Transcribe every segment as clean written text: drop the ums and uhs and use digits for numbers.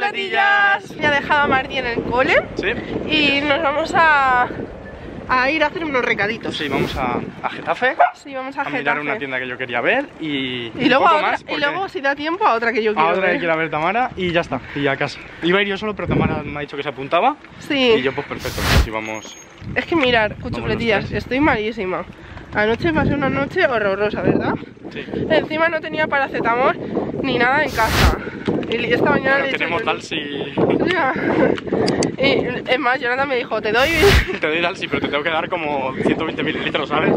chuletillas! Me ha dejado a Martí en el cole. Sí. Y nos vamos a ir a hacer unos recaditos. Sí, vamos a Getafe. Sí, vamos a Getafe. Mirar una tienda que yo quería ver y luego poco a otra, más. y luego si da tiempo a otra que yo quiero a otra ver. que quiera ver Tamara y ya está, y a casa. Iba a ir yo solo, pero Tamara me ha dicho que se apuntaba. Sí. Y yo pues perfecto, pues vamos. Es que mirar, chuletillas, estoy malísima. Anoche pasé una noche horrorosa, ¿verdad? Sí. Encima no tenía paracetamol ni nada en casa. Y esta mañana le he dicho tenemos yo- Dalsi. Ya. Y es más, Jonathan me dijo, te doy... Te doy Dalsi, pero te tengo que dar como 120 mililitros, ¿sabes?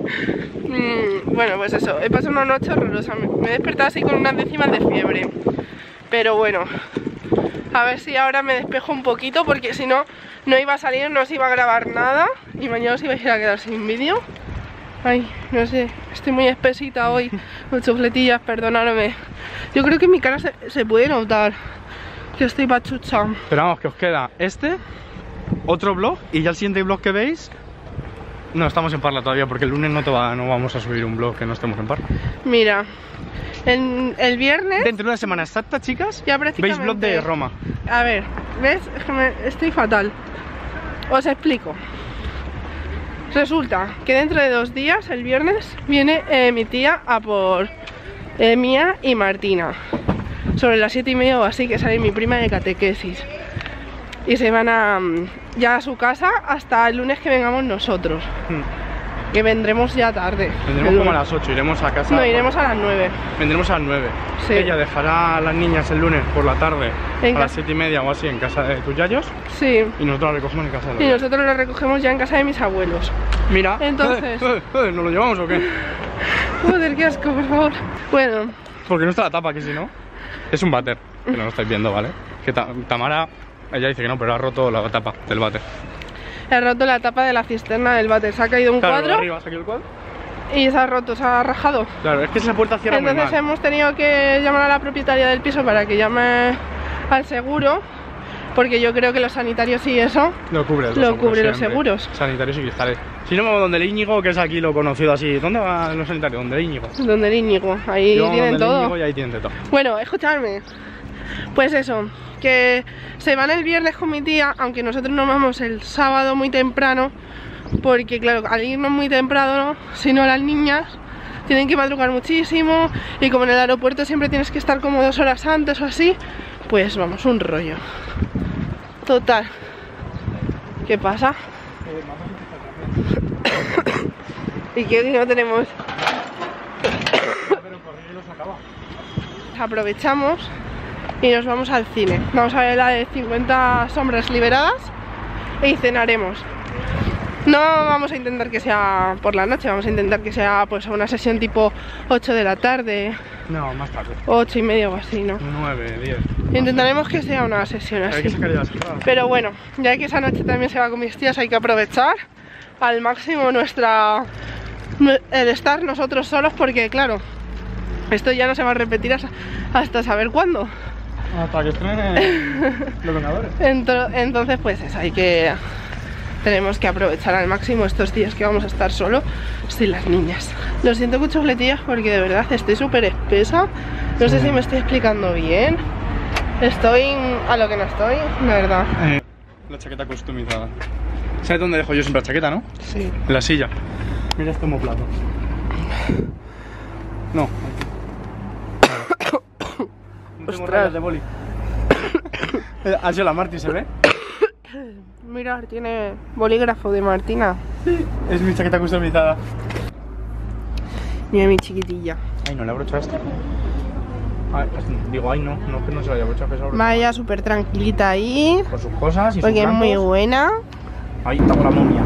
Bueno, pues eso, he pasado una noche horrorosa. Me he despertado así con unas décimas de fiebre. Pero bueno, a ver si ahora me despejo un poquito, porque si no, no iba a salir, no os iba a grabar nada y mañana os iba a ir a quedar sin vídeo. Ay, no sé, estoy muy espesita hoy, con chufletillas, perdonadme. Yo creo que en mi cara se puede notar que estoy pachucha. Pero vamos, que os queda otro vlog y ya el siguiente vlog que veis. No, estamos en Parla todavía porque el lunes no vamos a subir un vlog que no estemos en Parla. Mira, el viernes... Dentro de una semana exacta, chicas, Ya prácticamente. veis vlog de Roma. A ver, ¿ves? Es que estoy fatal. Os explico. Resulta que dentro de 2 días, el viernes, viene mi tía a por Mía y Martina. Sobre las 7:30 o así, que sale mi prima de catequesis. Y se van ya a su casa hasta el lunes que vengamos nosotros. Que vendremos ya tarde. Vendremos como a las 8, iremos a casa. No, iremos a las 9. Vendremos a las 9. Sí. Ella dejará a las niñas el lunes por la tarde En a las casa. 7:30 o así en casa de tus yayos. Sí. Y nosotros la recogemos en casa de los Y yayos. nosotros lo recogemos ya en casa de mis abuelos. Mira, Entonces- ¿nos lo llevamos o qué? Joder, qué asco, por favor. Bueno, Porque no está la tapa, que si no. Es un váter, que no lo estáis viendo, ¿vale? Que Tamara, ella dice que no, pero ha roto la tapa del váter. he roto la tapa de la cisterna del váter. Se ha caído un Claro, cuadro arriba, ¿has aquí el cuadro? y se ha roto, se ha rajado. Claro, es que esa puerta cierra muy Entonces mal. hemos tenido que llamar a la propietaria del piso para que llame al seguro, porque yo creo que los sanitarios y eso Lo cubre los seguros. Sanitarios y cristales. Si no, me voy donde el Íñigo, que es aquí lo conocido así. ¿Dónde van los sanitarios? Donde el Íñigo. Donde el Íñigo, ahí Yo tienen donde el todo. Íñigo y ahí tienen de todo. Bueno, escuchadme. Pues eso, que se van el viernes con mi tía, aunque nosotros nos vamos el sábado muy temprano, porque claro, al irnos muy temprano, si no las niñas tienen que madrugar muchísimo, y como en el aeropuerto siempre tienes que estar como 2 horas antes o así, pues vamos, un rollo. Total. ¿Qué pasa? ¿Y qué no tenemos? Aprovechamos y nos vamos al cine. Vamos a ver la de 50 sombras liberadas y cenaremos. No vamos a intentar que sea por la noche, vamos a intentar que sea pues una sesión tipo 8 de la tarde, No, más tarde. 8:30 o así, ¿no? 9, 10. Intentaremos que sea una sesión Hay que así. sacar ya las entradas. Pero bueno, ya que esa noche también se va con mis tías, hay que aprovechar al máximo el estar nosotros solos, porque claro, esto ya no se va a repetir hasta saber cuándo. Hasta que estrenen los Vengadores. Entonces pues eso, tenemos que aprovechar al máximo estos días que vamos a estar solo sin las niñas. Lo siento con chufletillas porque de verdad estoy súper espesa. No sé si me estoy explicando bien. Estoy a lo que no estoy, la verdad. La chaqueta customizada. ¿Sabes dónde dejo yo siempre la chaqueta, no? Sí. En la silla. Mira este homoplato. No. No tengo Ostras. rayas de boli. Ha sido la Marti, ¿se ve? Mira, tiene bolígrafo de Martina. Es mi chaqueta customizada. Mira mi chiquitilla. Ay, no le abrocho a este. Ay, digo, ay, no, que no se lo haya abrochado, que se abrocha. Vaya súper tranquilita ahí, Con sus cosas y sus porque es muy blancos. buena. Ahí está con la momia.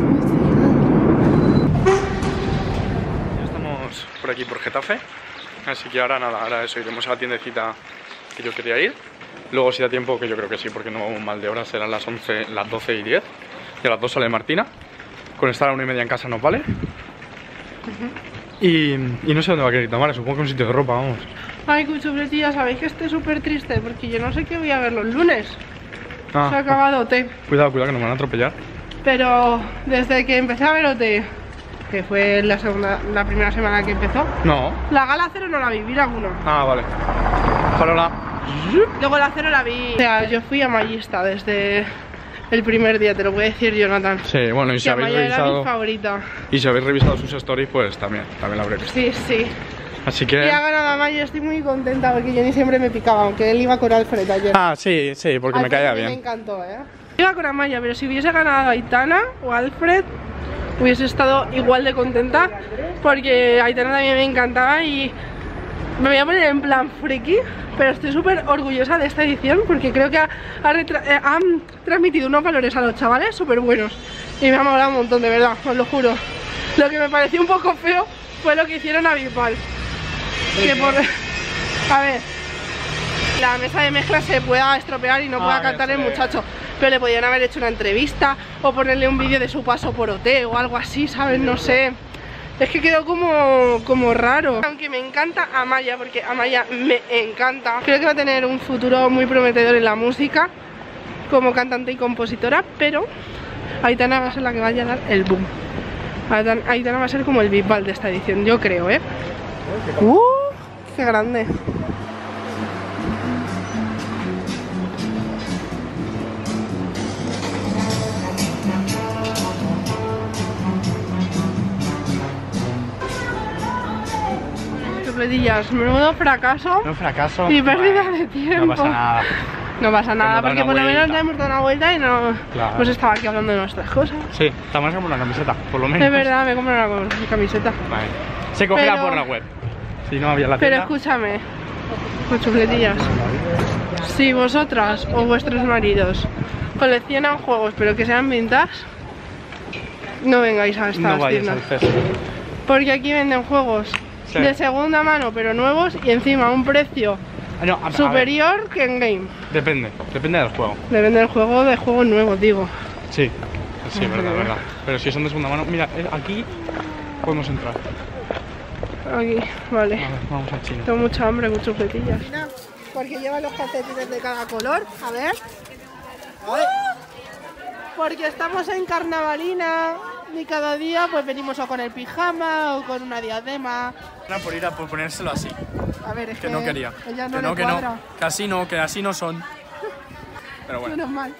Ya estamos por aquí por Getafe. Así que ahora nada, ahora eso, iremos a la tiendecita que yo quería ir. Luego si da tiempo, que yo creo que sí, porque no vamos mal de horas, serán las 11, las 12 y 10. Y a las 2 sale Martina. Con estar a la 1:30 en casa nos vale. Y no sé dónde va a querer ir Tamara, supongo que un sitio de ropa, vamos. Ay, cuchufletilla, sabéis que estoy súper triste porque yo no sé qué voy a ver los lunes. Se ha Ah, acabado OT. cuidado, que nos van a atropellar. Pero desde que empecé a ver OT, que fue la primera semana que empezó, No. la gala cero no la vi, vi alguno. Ah, vale. Farola. Luego la cero la vi. O sea, yo fui amallista desde el primer día, te lo puede decir Jonathan. Sí, bueno, y si habéis Amaya era mi revisado. favorita. Y si habéis revisado sus stories, pues también la habréis visto. Sí, sí. Así Y que. ha ganado Amaya, estoy muy contenta porque Jenny siempre me picaba, aunque él iba con Alfred ayer. Ah, sí, sí, porque me caía bien. Me encantó, Iba con Amaya, pero si hubiese ganado Aitana o Alfred, hubiese estado igual de contenta, porque Aitana también me encantaba y me voy a poner en plan friki, pero estoy súper orgullosa de esta edición porque creo que han transmitido unos valores a los chavales súper buenos y me ha molado un montón, de verdad, os lo juro. Lo que me pareció un poco feo fue lo que hicieron a Bisbal. Que por... A ver, la mesa de mezcla se pueda estropear y no pueda cantar el muchacho, pero le podían haber hecho una entrevista o ponerle un vídeo de su paso por OT o algo así, ¿sabes? No sé. Es que quedó como raro. Aunque me encanta Amaya, porque Amaya me encanta. Creo que va a tener un futuro muy prometedor en la música como cantante y compositora, pero Aitana va a ser la que vaya a dar el boom. Aitana va a ser como el Bisbal de esta edición, yo creo, ¡qué grande! Chupletillas, menudo fracaso. Un fracaso. Y pérdida de tiempo. No pasa nada. No pasa nada, Hemos dado porque una por lo menos vuelta. le hemos dado una vuelta y no Claro. hemos estado aquí hablando de nuestras cosas. Sí, estamos como una camiseta, por lo menos. Es verdad, me compré una camiseta. Vale. Se cogerá Pero- por la web. Si no había la Pero tienda. escúchame, con chupletillas. Si vosotras o vuestros maridos coleccionan juegos pero que sean vintage, no vengáis a estas No vayas tiendas. al CES. Porque aquí venden juegos Sí. de segunda mano pero nuevos y encima a un precio No, a ver, superior que en game. depende del juego. Depende del juego, de juegos nuevos, digo. Sí, sí, verdad. Pero si son de segunda mano, mira, aquí podemos entrar. Aquí, vale. A ver, vamos al chino. Tengo mucha hambre con chupletillas. Porque lleva los calcetines de cada color, a ver. Porque estamos en carnavalina y cada día pues venimos o con el pijama o con una diadema. Era por ir a por ponérselo así, A ver, es que no quería. Ella no que le no, cuadra. que así no son. Pero bueno. Menos mal.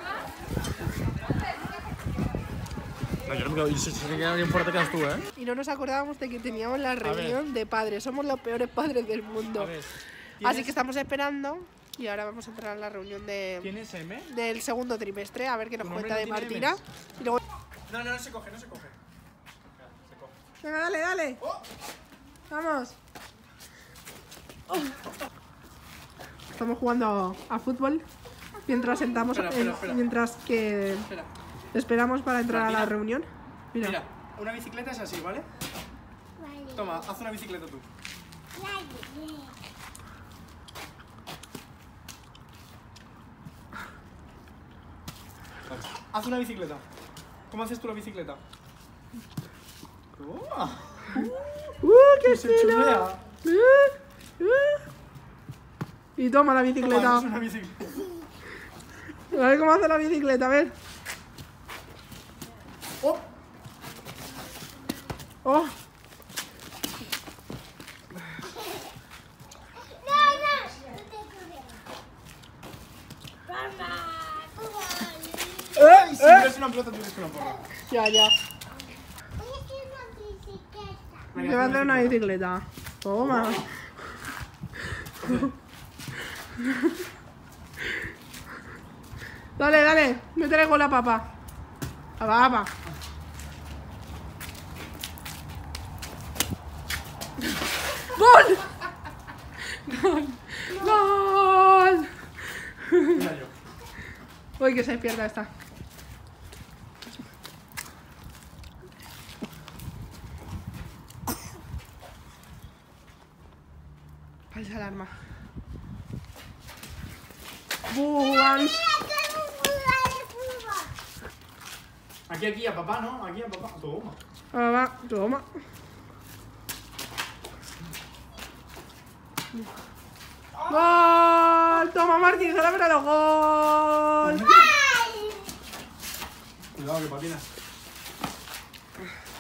No, yo no me quedo, si se queda bien fuerte quedas tú, ¿eh? Y no nos acordábamos de que teníamos la reunión de padres. Somos los peores padres del mundo. A ver, Así que estamos esperando y ahora vamos a entrar a la reunión ¿Tienes M? del segundo trimestre a ver qué nos ¿Tu cuenta de nombre no tiene Martina. Y luego... No se coge, no se coge. Venga, dale, dale. Vamos. Estamos jugando a fútbol mientras sentamos, Espera. mientras que Espera. esperamos para entrar a la Martina. reunión. Mira. Mira, una bicicleta es así, ¿vale? Toma, haz una bicicleta tú. Haz una bicicleta. ¿Cómo haces tú la bicicleta? ¡Oh! ¡Qué Se chulea. Y toma la Toma, bicicleta. haces una bicicleta. A ver cómo hace la bicicleta, a ver. ¡Oh! Oh, ¡Ey! Si eres una pelota, tienes una porra. ya. Me va a hacer una bicicleta. Toma. Dale, métele con la papa. A la papa. ¡Gol! ¡Gol! Mira yo. Uy, que se despierta esta. Falsa alarma. ¡Buans! Aquí, a papá, ¿no? Aquí a papá. Toma. Va, toma. ¡Gol! Toma, Martín, celébralo. ¡Gol! Cuidado que patina.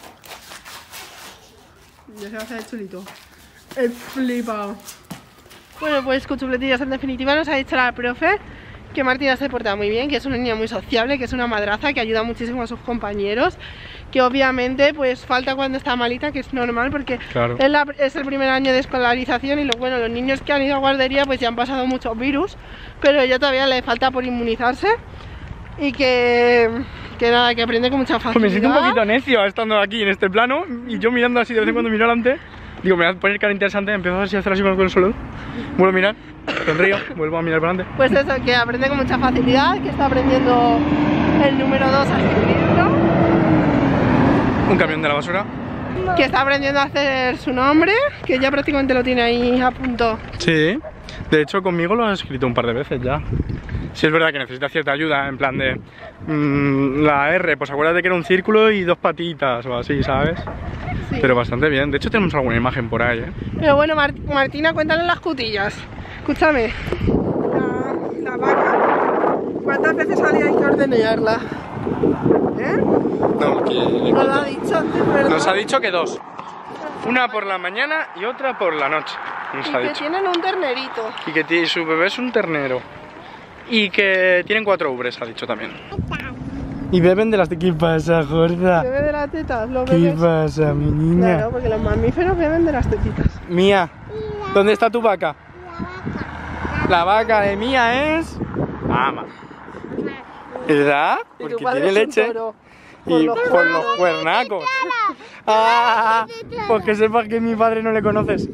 Ya se va a hacer el chulito. El flipado. Bueno, pues con chupletillas en definitiva nos ha dicho la profe que Martina se porta muy bien, que es una niña muy sociable, que es una madraza, que ayuda muchísimo a sus compañeros, que obviamente pues falta cuando está malita, que es normal porque Claro. es el primer año de escolarización y los niños que han ido a guardería pues ya han pasado muchos virus, pero ella todavía le falta por inmunizarse y que nada, que aprende con mucha facilidad. Me siento un poquito necio estando aquí en este plano y yo mirando así de vez en cuando miro adelante. Digo, me voy a poner cara interesante, empiezo así a hacer así con el suelo. Vuelvo a mirar, sonrío, vuelvo a mirar para adelante. Pues eso, que aprende con mucha facilidad, que está aprendiendo el número 2 a escribirlo. Un camión de la basura. Que está aprendiendo a hacer su nombre, que ya prácticamente lo tiene ahí a punto. Sí, de hecho conmigo lo has escrito un par de veces ya. Sí, es verdad que necesita cierta ayuda, en plan de la R, pues acuérdate que era un círculo y 2 patitas o así, ¿sabes? Sí. Pero bastante bien, de hecho tenemos alguna imagen por ahí, ¿eh? Pero bueno, Martina, cuéntale las cutillas. Escúchame, la vaca, ¿cuántas veces había que ordeñarla? ¿Eh? No, que... No lo ha dicho antes, ¿verdad? Nos ha dicho que 2. Una por la mañana y otra por la noche. Nos Y ha que dicho. tienen un ternerito. Y que su bebé es un ternero. Y que tienen 4 ubres, ha dicho también. Y beben de las... ¿Qué pasa, gorda? Bebe de las tetas, los ¿Qué bebés. pasa, mi niña? Claro, porque los mamíferos beben de las tetitas. Mía, ¿dónde está tu vaca? La vaca de Mía es... Ama. ¿Verdad? Y Porque tu padre tiene es un leche. toro. Y por los cuernacos. Ah, pues que sepas que mi padre no le conoces.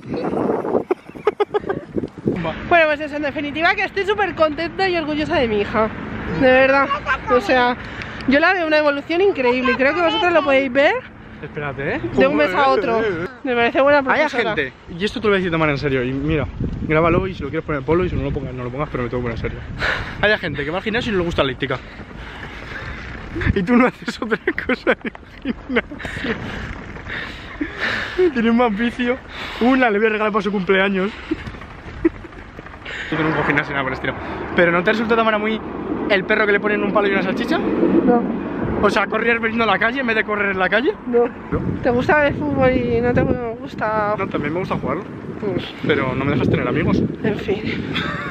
Bueno, pues eso, en definitiva que estoy súper contenta y orgullosa de mi hija. De verdad. O sea, yo la veo una evolución increíble y creo que vosotros lo podéis ver Espérate, de un mes a otro. Me parece buena Hay profesora. gente, y esto te lo voy a decir de manera en serio, y mira, grábalo y si lo quieres poner polo y si no lo pongas, no lo pongas, pero me tengo que poner en serio. Hay gente que va al gimnasio y no le gusta la elíptica. Y tú no haces otra cosa en el gimnasio. Tienes más vicio. Una le voy a regalar para su cumpleaños. Yo no tengo gimnasio nada por el estilo. Pero ¿no te resulta de manera muy el perro que le ponen un palo y una salchicha? No, O sea, correr veniendo a la calle en vez de correr en la calle. no. ¿No? ¿Te gusta el fútbol y no te gusta? No, también me gusta jugarlo. Pues, Pero no me dejas tener amigos. en fin.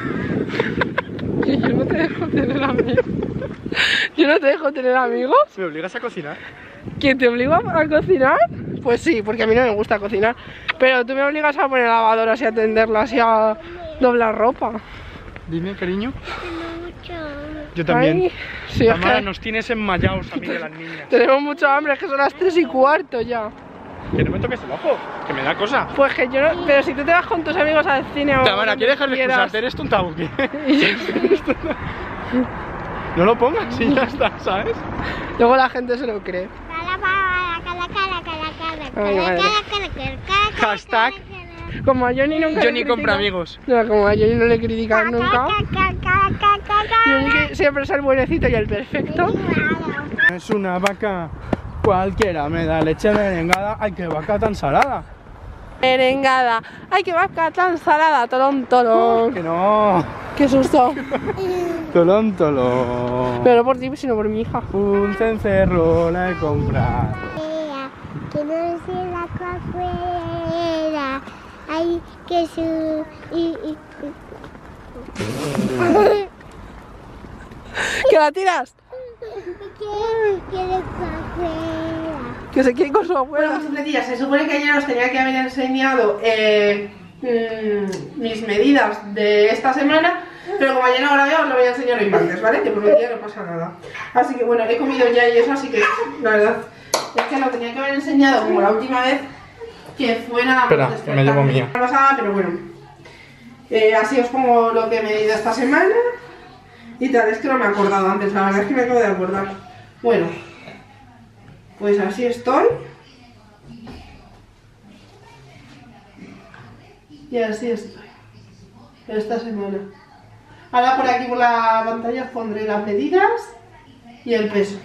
Yo no te dejo tener amigos. Yo no te dejo tener amigos. ¿Me obligas a cocinar? ¿Quién te obliga a cocinar? Pues sí, porque a mí no me gusta cocinar. Pero tú me obligas a poner lavadoras y a tenderlas y a doblar ropa. Dime, cariño. Yo también. Ay, sí, es Tamara, que nos tienes enmayados a mí de las niñas. tenemos mucho hambre, es que son las 3:15 ya. Que no me toques el ojo, que me da cosa. Pues que yo no... Pero si tú te vas con tus amigos al cine o... Tamara, ¿quieres dejar de quieras. excusarte? ¿Eres tonta o qué? No lo pongas y ya está, ¿sabes? Luego la gente se lo cree. Ay, madre. Hashtag Como a Johnny nunca le Johnny compra critican- amigos. No, como a Johnny no le critican nunca. Johnny que siempre es el buenecito y el perfecto. Es una vaca cualquiera, me da leche merengada. Ay, qué vaca tan salada. Merengada. Ay, qué vaca tan salada, tolón, tolón. Que no. Qué susto. Tolón, tolón. Pero no por ti, sino por mi hija. Un cencerro la he comprado. Que no se la afuera. Ay, que su. ¿Que la tiras? Quiere afuera. Que se quiere con su abuela. Bueno, chupletillas, se supone que ayer os tenía que haber enseñado mis medidas de esta semana, pero como ayer no grabé, os lo voy a enseñar hoy martes, ¿vale? Que por hoy día no pasa nada. Así que bueno, he comido ya y eso, así que la verdad es que lo tenía que haber enseñado como la última vez, que fue nada más. Espera, despertar. me llevo mía. No pasaba, pero bueno. Así os pongo lo que he medido esta semana y tal, es que no me he acordado antes, la verdad es que me acabo de acordar. Bueno, pues así estoy. Y así estoy esta semana. Ahora por aquí por la pantalla os pondré las medidas y el peso.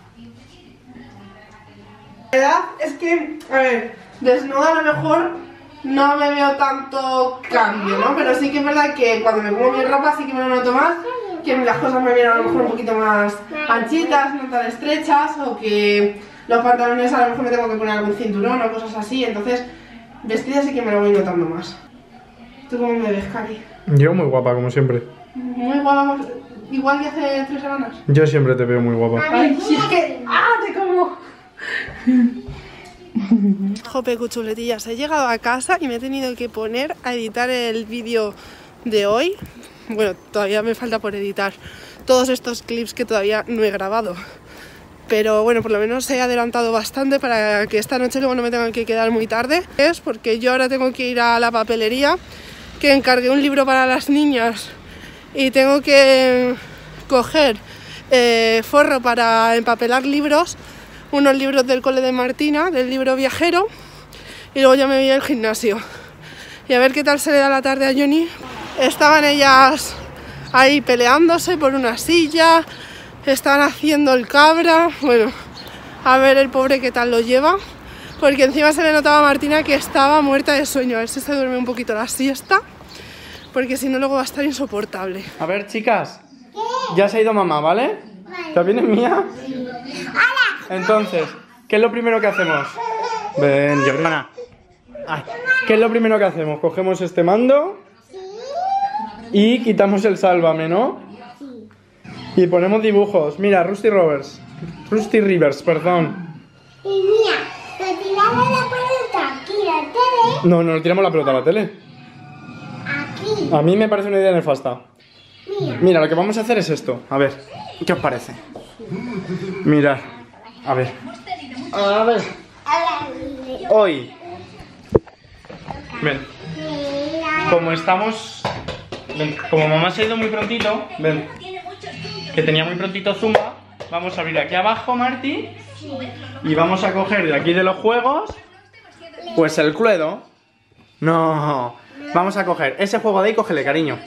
La verdad es que, a ver, desnuda a lo mejor no me veo tanto cambio, ¿no? Pero sí que es verdad que cuando me pongo mi ropa sí que me lo noto más, que las cosas me vienen a lo mejor un poquito más anchitas, no tan estrechas, o que los pantalones a lo mejor me tengo que poner algún cinturón o cosas así, entonces vestida sí que me lo voy notando más. ¿Tú cómo me ves, Cari? Yo muy guapa, como siempre. Muy guapa, igual que hace 3 semanas. Yo siempre te veo muy guapa. Ay, si es que... ¡Ah, te como! Jope, cuchuletillas, he llegado a casa y me he tenido que poner a editar el vídeo de hoy. Bueno, todavía me falta por editar todos estos clips que todavía no he grabado. Pero bueno, por lo menos he adelantado bastante para que esta noche luego no me tengan que quedar muy tarde. Es porque yo ahora tengo que ir a la papelería, que encargué un libro para las niñas y tengo que coger forro para empapelar libros, unos libros del cole de Martina, del libro viajero, y luego ya me voy al gimnasio. Y a ver qué tal se le da la tarde a Johnny. Estaban ellas ahí peleándose por una silla, estaban haciendo el cabra, bueno, a ver el pobre qué tal lo lleva, porque encima se le notaba a Martina que estaba muerta de sueño, a ver si se duerme un poquito la siesta, porque si no luego va a estar insoportable. A ver, chicas, ya se ha ido mamá, ¿vale? ¿Te vienes mía? Sí. Entonces, ¿qué es lo primero que hacemos? Ven, Jordana. ¿Qué es lo primero que hacemos? Cogemos este mando y quitamos el sálvame, ¿no? Y ponemos dibujos. Mira, Rusty Rivers, perdón. Y mira, le tiramos la pelota aquí, la tele. No, no le tiramos la pelota a la tele. Aquí. A mí me parece una idea nefasta. Mira. Mira, lo que vamos a hacer es esto. A ver, ¿qué os parece? Mirad, a ver. A ver. Hoy. Ven. Como estamos... Ven, como mamá se ha ido muy prontito, ven, que tenía muy prontito Zumba, vamos a abrir aquí abajo, Marti, y vamos a coger de aquí de los juegos, pues el Cluedo. No, vamos a coger ese juego de ahí, cógele, cariño.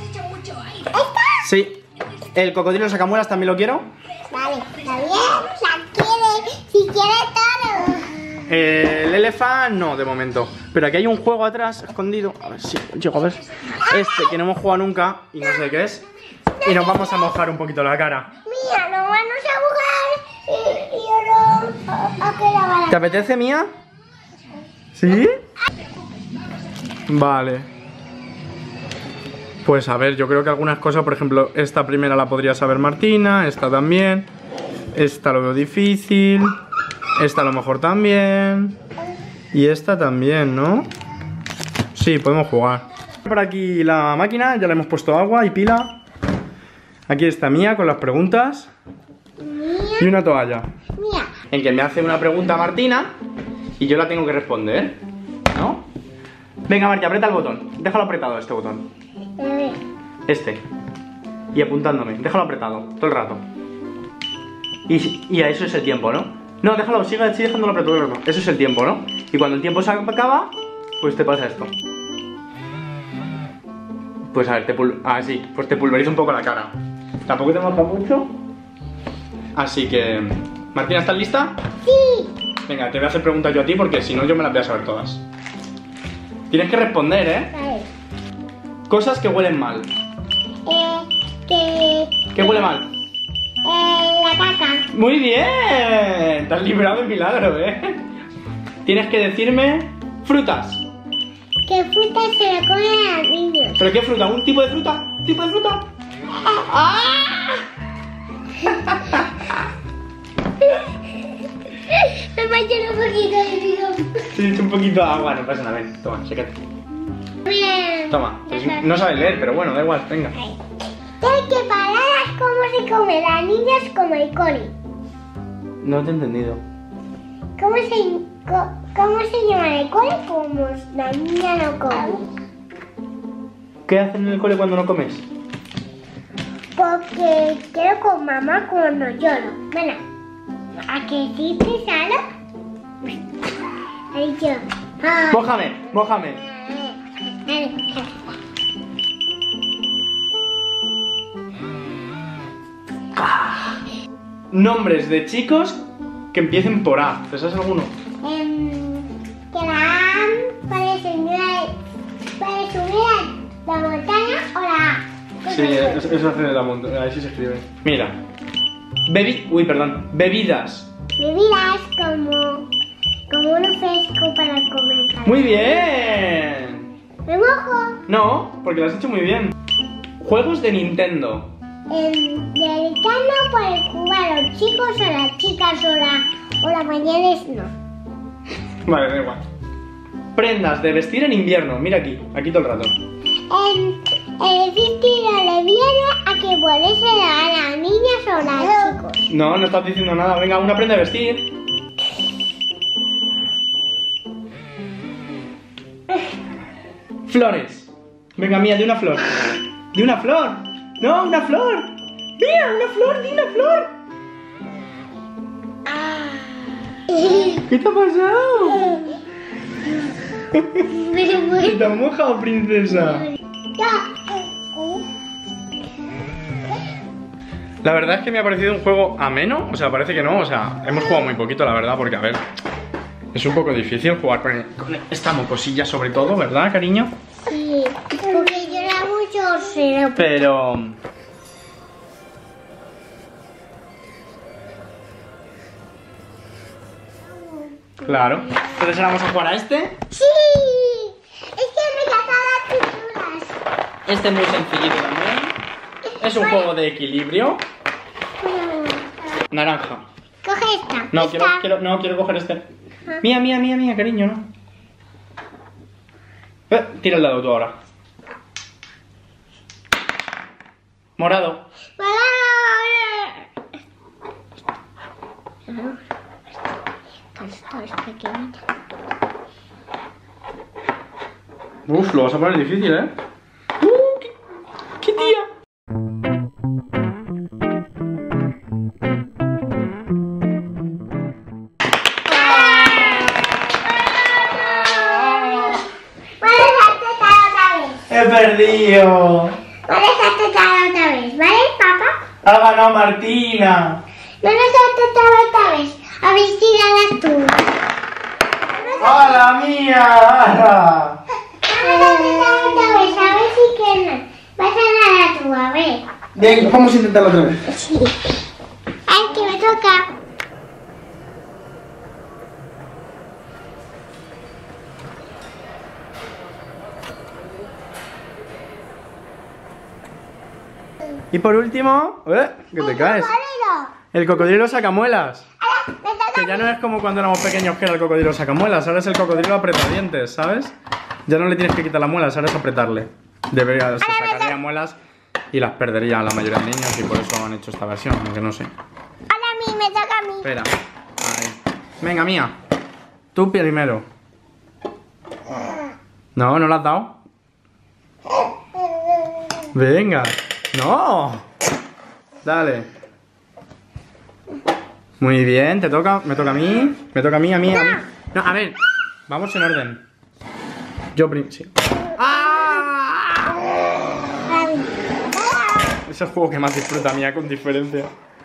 Sí, el cocodrilo sacamuelas también lo quiero. Vale, está bien, la quiere, si quiere todo. El elefante no, de momento. Pero aquí hay un juego atrás, escondido. A ver si llego a ver. Este que no hemos jugado nunca y no sé qué es. Y nos vamos a mojar un poquito la cara. Mía, no vamos a jugar y yo no a que la bala. ¿Te apetece, Mía? ¿Sí? Vale. Pues a ver, yo creo que algunas cosas, por ejemplo, esta primera la podría saber Martina, esta también. Esta lo veo difícil. Esta a lo mejor también. Y esta también, ¿no? Sí, podemos jugar. Por aquí la máquina, ya le hemos puesto agua y pila. Aquí está Mía con las preguntas. Y una toalla. Mía. En que me hace una pregunta Martina y yo la tengo que responder, ¿no? Venga, Marti, aprieta el botón. Déjalo apretado este botón. Este. Y apuntándome. Déjalo apretado todo el rato. Y a eso es el tiempo, ¿no? No, déjalo, sigue dejándolo apretado. Eso es el tiempo, ¿no? Y cuando el tiempo se acaba, pues te pasa esto. Pues a ver, sí, pues te pulveriza un poco la cara. Tampoco te moja mucho. Así que... Martina, ¿estás lista? Sí. Venga, te voy a hacer preguntas yo a ti porque si no yo me las voy a saber todas. Tienes que responder, ¿eh? Vale. Cosas que huelen mal. ¿Qué huele mal? La caca. ¡Muy bien! Te has librado de milagro, ¿eh? Tienes que decirme frutas. ¿Qué fruta se le comen a los niños? ¿Pero qué fruta? ¿Un tipo de fruta? ¿Un tipo de fruta? ¡Ah! Me manché un poquito de pico. Sí, un poquito de agua, no pasa nada. Ven, toma, sécate. Bien. Toma. No sabes leer, pero bueno, da igual, venga. Hay que palabras cómo se come las niñas como el cole. No te he entendido. ¿Cómo se llama el cole como la niña no come? ¿Qué hacen en el cole cuando no comes? Porque quiero con mamá cuando lloro. Bueno, ¿a que sí te salo? Ahí yo. Mójame, mójame. Nombres de chicos que empiecen por A. ¿Te sabes alguno? Que la A para subir la montaña o la A. Sí, eso hace de la montaña. Ahí sí se escribe. Mira. Bebidas. Bebidas como uno fresco para comer. Muy bien. ¿Me mojo? No, porque lo has hecho muy bien. Juegos de Nintendo. Dedicando pueden jugar los chicos o las chicas o las mayores no. Vale, da igual. Prendas de vestir en invierno. Mira aquí todo el rato. El vestido le viene a que ponerse a las niñas o los chicos. No estás diciendo nada. Venga, una prenda de vestir. Flores. Venga, Mía, de una flor. ¿De una flor? No, una flor. Mía, una flor, di una flor. ¿Qué te ha pasado? ¿Se te ha mojado, princesa? La verdad es que me ha parecido un juego ameno. O sea, parece que no. O sea, hemos jugado muy poquito, la verdad, porque a ver, es un poco difícil jugar con esta mocosilla sobre todo, ¿verdad, cariño? Sí, porque llora mucho, pero... Pero... Claro. Entonces ahora vamos a jugar a este. ¡Sí! Es que me encantan las pinturas. Este es muy sencillito también. Es un juego de equilibrio. Naranja. Coge esta. No, esta. quiero coger este. Mía, cariño, no. Tira el dado tú ahora. Morado. Esto es pequeñito. Uf, lo vas a poner difícil, ¿eh? ¡Qué tía! ¡He perdido! Vamos a tratar otra vez, ¿vale, papá? ¡Ha ganado Martina! Vamos a tratar otra vez. A ver si ganas tú. ¡Hola, Mía! ¡Hala! Vamos a tratar otra vez, a ver si ganas. Vas a ganar tú, a ver. Venga, vamos a intentarlo otra vez. Sí. Ay, que me toca. Y por último, que te caes. El cocodrilo sacamuelas. Que ya no es como cuando éramos pequeños que era el cocodrilo sacamuelas. Ahora es el cocodrilo apretadientes, ¿sabes? Ya no le tienes que quitar las muelas, ahora es apretarle. Se sacaría muelas y las perdería la mayoría de niños y por eso han hecho esta versión, aunque no sé. Ahora a mí, me toca a mí. Espera. Ahí. Venga, Mía. Tú primero. No, ¿no la has dado? Venga. ¡No! Dale. Muy bien, te toca. Me toca a mí. Me toca a mí, a mí. No, a ver. Vamos en orden. Yo primero. Sí. ¡Ah! Es el juego que más disfruta Mía, con diferencia.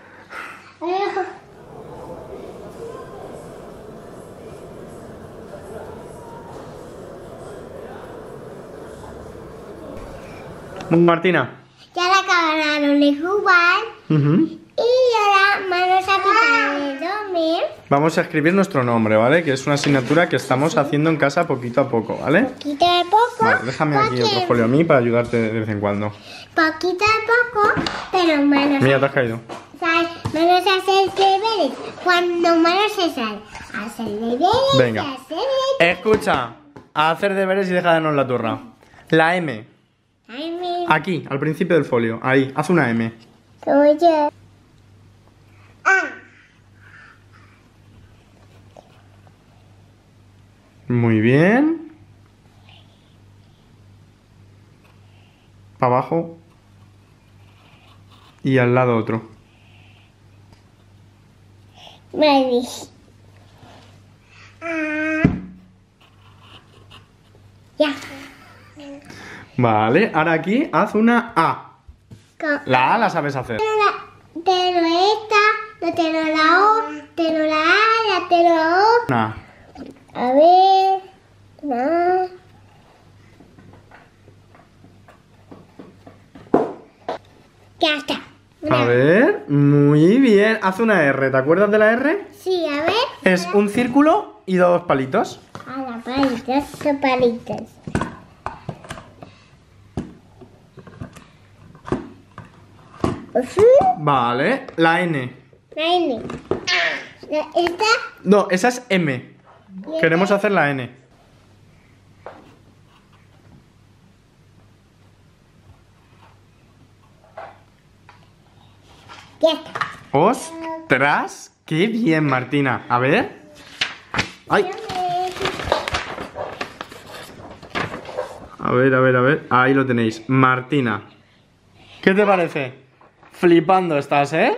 Martina. Ya la acabaron de jugar. Y ahora manos a quitar el dormir. Vamos a escribir nuestro nombre, ¿vale? Que es una asignatura que estamos haciendo en casa poquito a poco, ¿vale? Poquito a poco. Vale, déjame aquí otro folio a mí para ayudarte de vez en cuando. Poquito a poco, pero manos. Mira, te has caído. ¿Sabes? Manos a hacer deberes. Cuando manos se salen a hacer deberes. Venga. A hacer deberes. Escucha, a hacer deberes y deja de darnos la turra. La M. Ay, mi. Aquí, al principio del folio. Ahí, haz una M. Soy yo. Ah. Muy bien. Para abajo. Y al lado otro. Vale. Ya. Vale, ahora aquí haz una A. La A la sabes hacer. Tengo esta, no tengo la O, tengo la A, la tengo la O. Una. A ver. No. Ya está. A ver, muy bien. Haz una R, ¿te acuerdas de la R? Sí, a ver. Es un círculo y dos palitos. A la palitos, son palitos. ¿Sí? Vale, la N. La N. ¿Esta? No, esa es M. Queremos hacer la N. Ya está. ¡Ostras! ¡Qué bien, Martina! A ver. ¡Ay! A ver, a ver, a ver. Ahí lo tenéis. Martina. ¿Qué te parece? Flipando estás, ¿eh?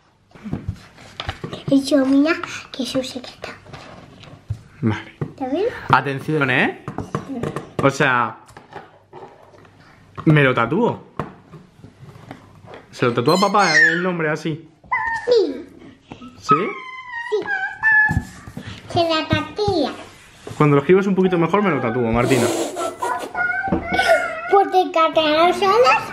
Y yo, mira, que es un secreto. Vale. ¿Está bien? Atención, ¿eh? O sea... Me lo tatúo. Se lo tatúa papá el nombre así. Sí. ¿Sí? Se la tatilla. Cuando lo escribes un poquito mejor me lo tatúo, Martina. Porque catalán solas.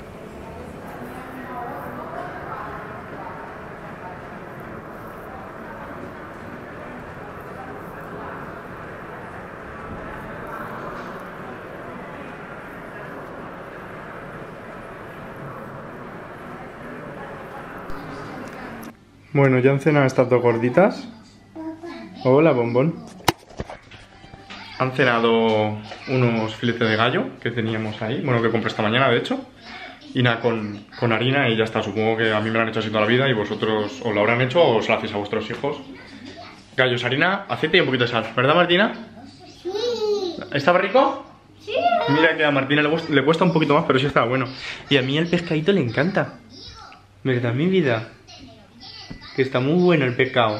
Bueno, ya han cenado estas dos gorditas. Hola, bombón. Han cenado unos filetes de gallo que teníamos ahí. Bueno, que compré esta mañana, de hecho. Y nada, con harina y ya está. Supongo que a mí me lo han hecho así toda la vida y vosotros os lo habrán hecho o os lo hacéis a vuestros hijos. Gallos, harina, aceite y un poquito de sal. ¿Verdad, Martina? Sí. ¿Estaba rico? Sí. Mira que a Martina le cuesta un poquito más, pero sí estaba bueno. Y a mí el pescadito le encanta. ¿Verdad, mi vida? Que está muy bueno el pescado.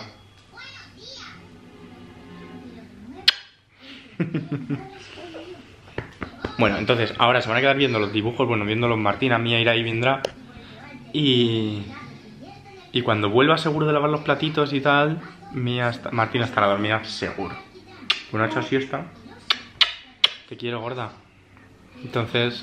Bueno, entonces ahora se van a quedar viendo los dibujos. Bueno, viéndolos Martina, Mía irá y vendrá. Y cuando vuelva seguro de lavar los platitos y tal, Martina estará dormida seguro. Bueno, ha hecho siesta. Te quiero, gorda. Entonces...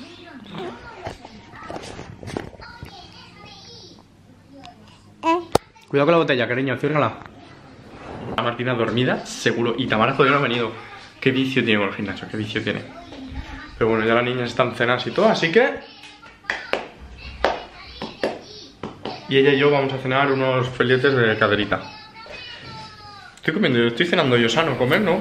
Cuidado con la botella, cariño, ciérrala. La Martina dormida, seguro. Y Tamara todavía no ha venido. Qué vicio tiene con el gimnasio, qué vicio tiene. Pero bueno, ya las niñas están cenadas y todo, así que... Y ella y yo vamos a cenar unos filetes de caderita. Estoy comiendo, estoy cenando yo sano, comer, ¿no?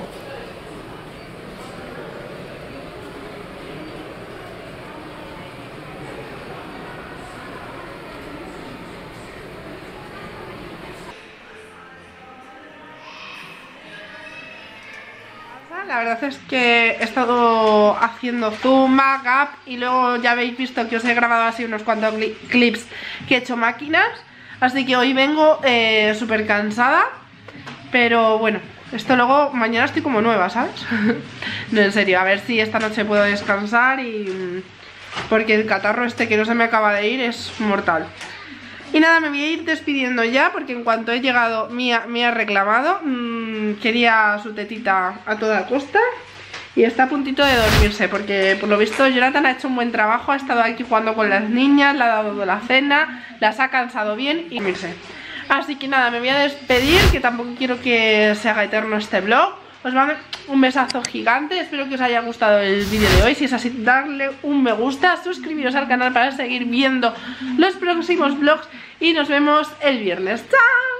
La verdad es que he estado haciendo zumba, gap y luego ya habéis visto que os he grabado así unos cuantos clips que he hecho máquinas. Así que hoy vengo súper cansada, pero bueno, esto luego mañana estoy como nueva, ¿sabes? No, en serio, a ver si esta noche puedo descansar y... porque el catarro este que no se me acaba de ir es mortal. Y nada, me voy a ir despidiendo ya porque en cuanto he llegado me ha reclamado. Quería su tetita a toda costa y está a puntito de dormirse porque por lo visto Jonathan ha hecho un buen trabajo. Ha estado aquí jugando con las niñas, le ha dado la cena, las ha cansado bien y dormirse. Así que nada, me voy a despedir, que tampoco quiero que se haga eterno este vlog. Os mando un besazo gigante, espero que os haya gustado el vídeo de hoy. Si es así, darle un me gusta, suscribiros al canal para seguir viendo los próximos vlogs y nos vemos el viernes. ¡Chao!